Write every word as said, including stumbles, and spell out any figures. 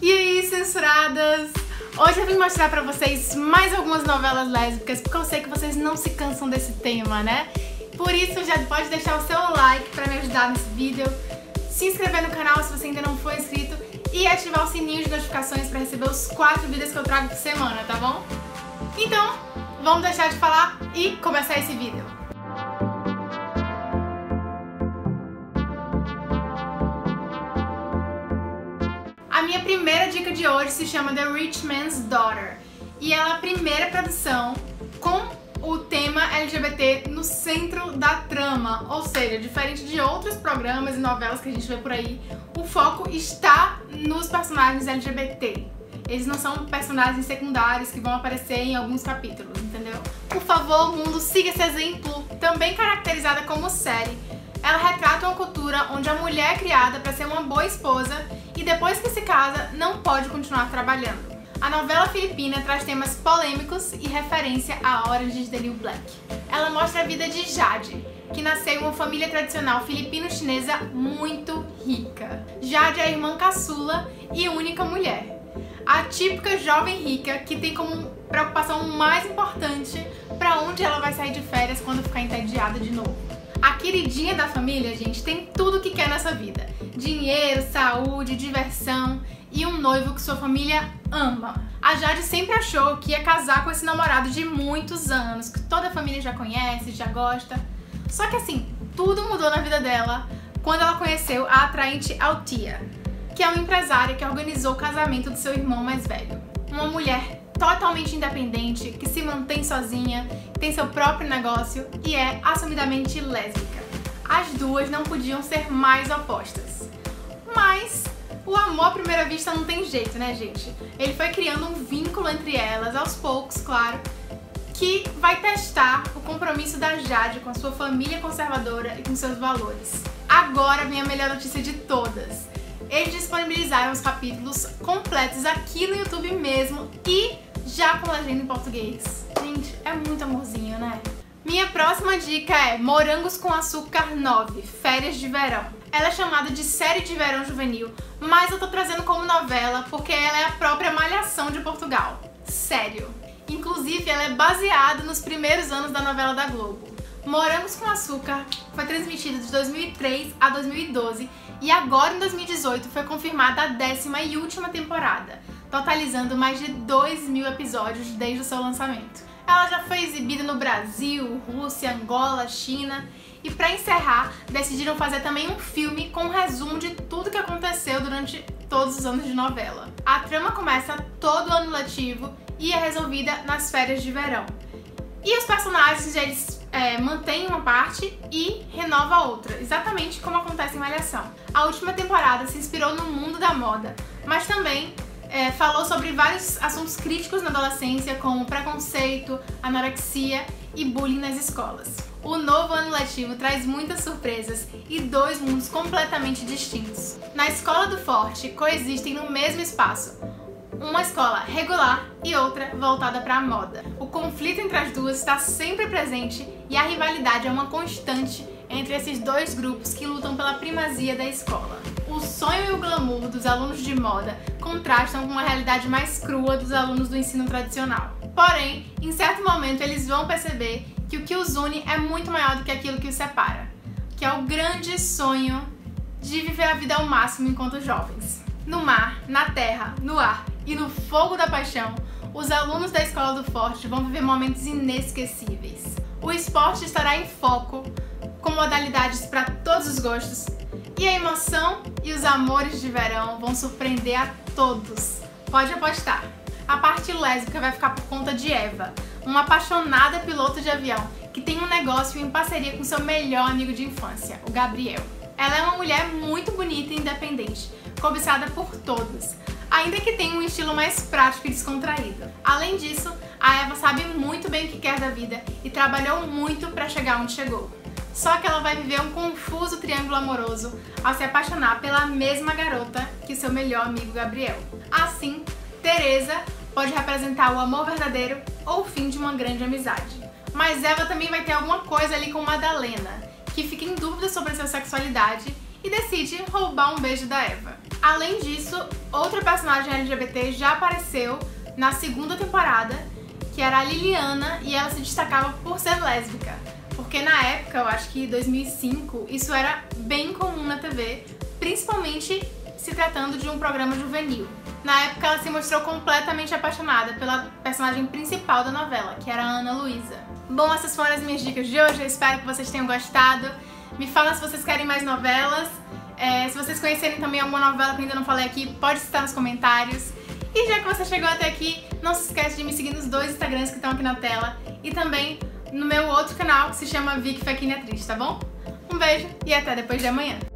E aí, censuradas? Hoje eu vim mostrar pra vocês mais algumas novelas lésbicas, porque eu sei que vocês não se cansam desse tema, né? Por isso, já pode deixar o seu like pra me ajudar nesse vídeo, se inscrever no canal se você ainda não for inscrito e ativar o sininho de notificações pra receber os quatro vídeos que eu trago por semana, tá bom? Então, vamos deixar de falar e começar esse vídeo. A minha primeira dica de hoje se chama The Rich Man's Daughter e ela é a primeira produção com o tema L G B T no centro da trama, ou seja, diferente de outros programas e novelas que a gente vê por aí, o foco está nos personagens L G B T. Eles não são personagens secundários que vão aparecer em alguns capítulos, entendeu? Por favor, mundo, siga esse exemplo. Também caracterizada como série, ela retrata uma cultura onde a mulher é criada para ser uma boa esposa e depois que se casa não pode continuar trabalhando. A novela filipina traz temas polêmicos e referência a Orange is the New Black. Ela mostra a vida de Jade, que nasceu em uma família tradicional filipino-chinesa muito rica. Jade é a irmã caçula e única mulher. A típica jovem rica que tem como preocupação mais importante para onde ela vai sair de férias quando ficar entediada de novo. A queridinha da família, gente, tem tudo o que quer nessa vida. Dinheiro, saúde, diversão e um noivo que sua família ama. A Jade sempre achou que ia casar com esse namorado de muitos anos, que toda a família já conhece, já gosta. Só que assim, tudo mudou na vida dela quando ela conheceu a atraente Altia, que é uma empresária que organizou o casamento do seu irmão mais velho. Uma mulher totalmente independente, que se mantém sozinha, tem seu próprio negócio e é assumidamente lésbica. As duas não podiam ser mais opostas. Mas o amor à primeira vista não tem jeito, né, gente? Ele foi criando um vínculo entre elas, aos poucos, claro, que vai testar o compromisso da Jade com a sua família conservadora e com seus valores. Agora vem a melhor notícia de todas. Eles disponibilizaram os capítulos completos aqui no YouTube mesmo e já com legenda em português. Gente, é muito amorzinho, né? Minha próxima dica é Morangos com Açúcar nove, Férias de Verão. Ela é chamada de série de verão juvenil, mas eu tô trazendo como novela porque ela é a própria Malhação de Portugal. Sério. Inclusive, ela é baseada nos primeiros anos da novela da Globo. Morangos com Açúcar foi transmitida de dois mil e três a dois mil e doze e agora em dois mil e dezoito foi confirmada a décima e última temporada, totalizando mais de dois mil episódios desde o seu lançamento. Ela já foi exibida no Brasil, Rússia, Angola, China e para encerrar decidiram fazer também um filme com um resumo de tudo que aconteceu durante todos os anos de novela. A trama começa todo ano letivo e é resolvida nas férias de verão. E os personagens, eles é, mantêm uma parte e renova a outra, exatamente como acontece em Malhação. A última temporada se inspirou no mundo da moda, mas também é, falou sobre vários assuntos críticos na adolescência, como preconceito, anorexia e bullying nas escolas. O novo ano letivo traz muitas surpresas e dois mundos completamente distintos. Na Escola do Forte coexistem no mesmo espaço uma escola regular e outra voltada para a moda. O conflito entre as duas está sempre presente e a rivalidade é uma constante entre esses dois grupos que lutam pela primazia da escola. O sonho e o glamour dos alunos de moda contrastam com a realidade mais crua dos alunos do ensino tradicional. Porém, em certo momento eles vão perceber que o que os une é muito maior do que aquilo que os separa, que é o grande sonho de viver a vida ao máximo enquanto jovens. No mar, na terra, no ar e no fogo da paixão, os alunos da Escola do Forte vão viver momentos inesquecíveis. O esporte estará em foco, com modalidades para todos os gostos, e a emoção e os amores de verão vão surpreender a todos. Pode apostar. A parte lésbica vai ficar por conta de Eva, uma apaixonada piloto de avião que tem um negócio em parceria com seu melhor amigo de infância, o Gabriel. Ela é uma mulher muito bonita e independente, cobiçada por todos, ainda que tenha um estilo mais prático e descontraído. Além disso, a Eva sabe muito bem o que quer da vida e trabalhou muito para chegar onde chegou. Só que ela vai viver um confuso triângulo amoroso ao se apaixonar pela mesma garota que seu melhor amigo Gabriel. Assim, Teresa pode representar o amor verdadeiro ou o fim de uma grande amizade. Mas Eva também vai ter alguma coisa ali com Madalena, que fica em dúvida sobre a sua sexualidade e decide roubar um beijo da Eva. Além disso, outra personagem L G B T já apareceu na segunda temporada, que era a Liliana, e ela se destacava por ser lésbica. Porque na época, eu acho que em dois mil e cinco, isso era bem comum na T V, principalmente se tratando de um programa juvenil. Na época ela se mostrou completamente apaixonada pela personagem principal da novela, que era a Ana Luísa. Bom, essas foram as minhas dicas de hoje, eu espero que vocês tenham gostado. Me fala se vocês querem mais novelas, é, se vocês conhecerem também alguma novela que eu ainda não falei aqui, pode citar nos comentários. E já que você chegou até aqui, não se esquece de me seguir nos dois Instagrams que estão aqui na tela e também no meu outro canal que se chama Vicky Fekini Atriz, tá bom? Um beijo e até depois de amanhã!